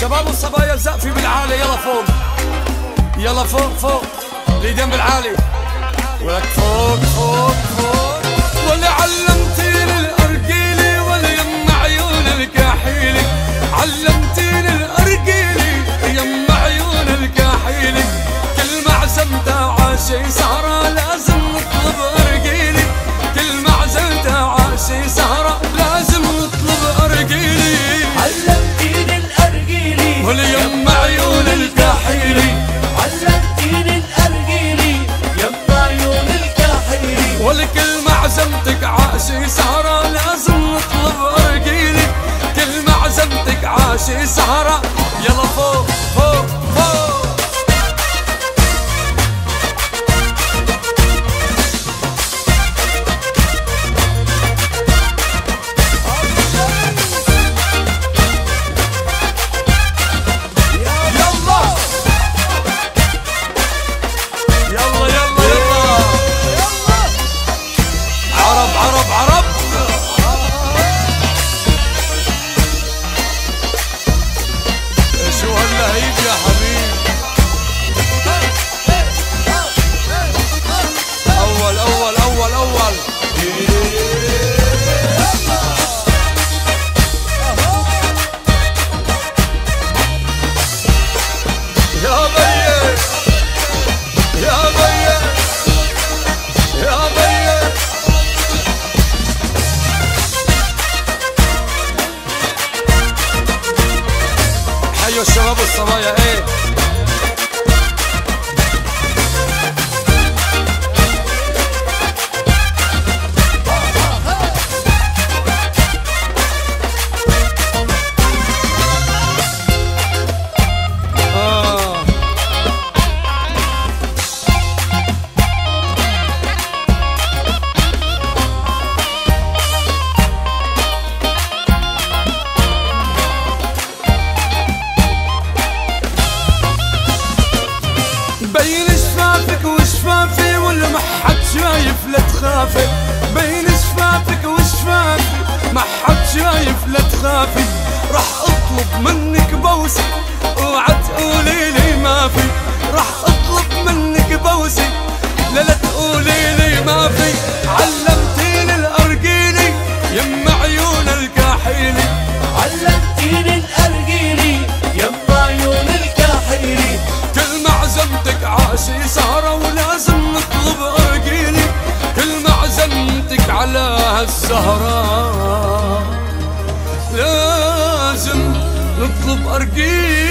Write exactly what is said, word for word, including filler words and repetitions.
شباب والصبايا الزقفي بالعالي، يلا فوق يلا فوق فوق اليدين بالعالي، ولك فوق فوق فوق. واللي علمتيني الارجيلي واليم عيون الكحيلي، علمتيني الارجيلي يم عيون الكحيلي، كل ما عزمته عاشي سهرة لازم نطلب ارجيلي، كل ما عزمته عاشي سهرة لازم نطلب ارجيلي. علمتيني الارجيلي واليم عيون الكحيلي، علمتيني الارجيلي يم عيون الكحيلي، ولكل ما عزمتك عاشي سهرة لازم نطلب ارجيلي، كل ما عزمتك عاشي سهرة. يلا فوق فوق فوق. حيوا الشباب والصبايا ايه. بين شفافك وشفافي واللي ما حد شايف لا تخافي، بين شفافك وشفافي ما حد شايف لا تخافي، راح اطلب منك بوسي اوعى تقولي لي ما في، راح اطلب منك بوسي لا لا تقولي لي ما في. علمتيني الارجيلي يم عيون الكحيلي، علمتيني الارجيلي يم عيون الكحيلي، كل ما عزمتك عاشي سهرة ولازم نطلب ارجيلي، كل ما عزمتك على هالسهرة لازم نطلب ارجيلي.